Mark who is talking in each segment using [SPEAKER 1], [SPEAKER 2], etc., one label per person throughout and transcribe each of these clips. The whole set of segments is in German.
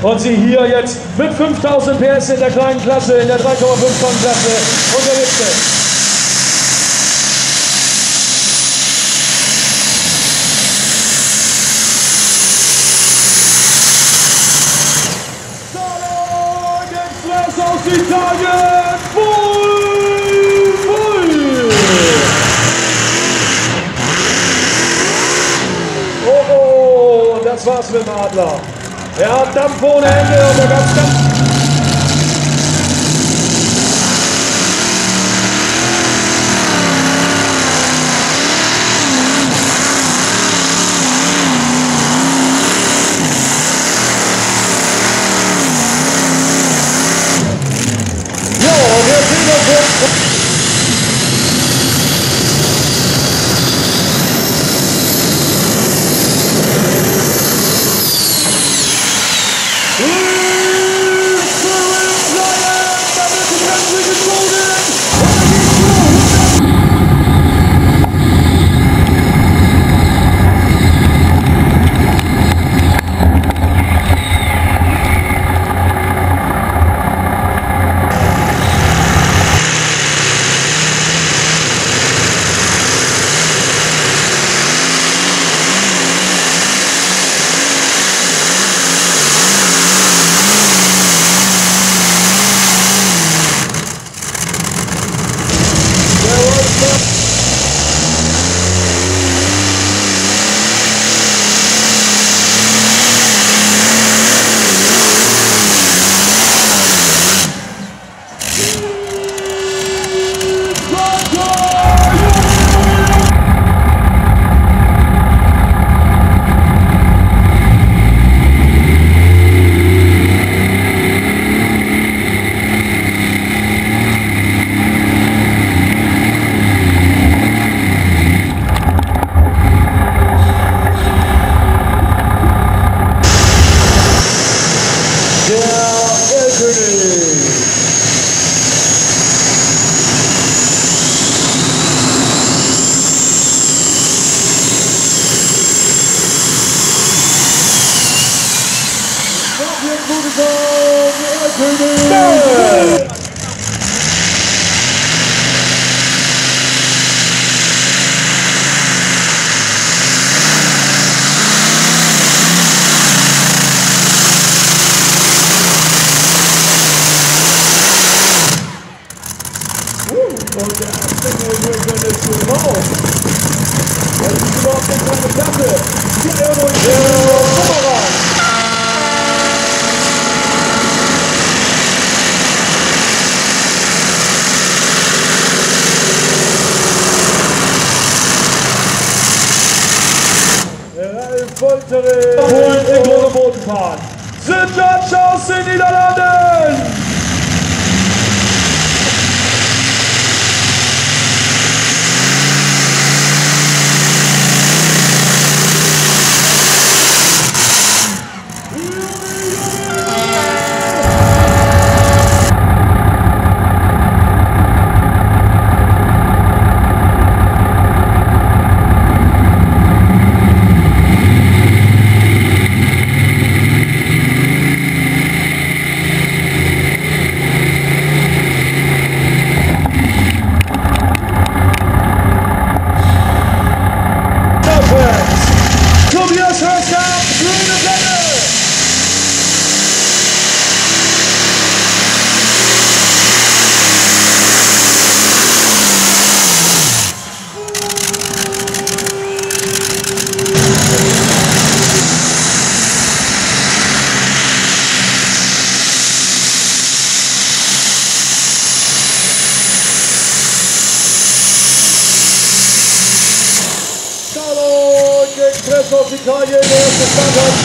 [SPEAKER 1] Und sie hier jetzt mit 5000 PS in der kleinen Klasse, in der 3,5 Tonnen Klasse unterwegs. Aus Italien, Bull! Oh, das war's mit dem Adler. Er hat Dampf ohne Ende und er ganz Dampf. Und der Abstimmung ist gut raus. Das ist überhaupt nicht keine Klappe. Hier der Kamera. Polen in großer Bodenfahrt. The Dutch aus den Niederlanden. Express aus Italien, der erste Standard.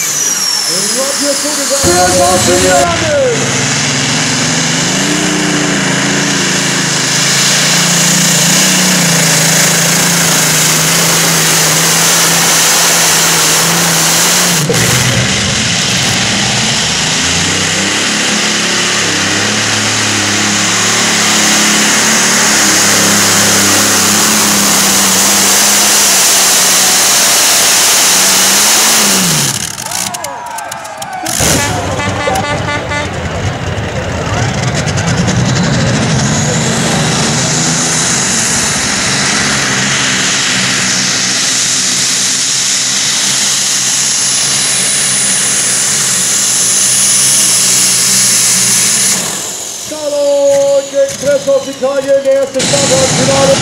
[SPEAKER 1] Aus den Niederlanden! West aus Italien, der erste Start im Finale.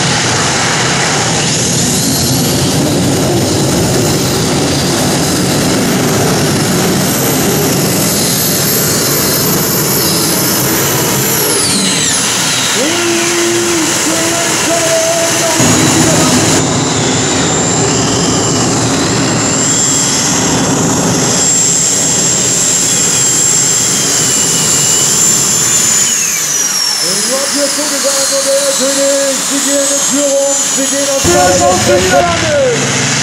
[SPEAKER 1] Hier zugesagt und der König, sie gehen in Führung, sie gehen auf die Niederlande.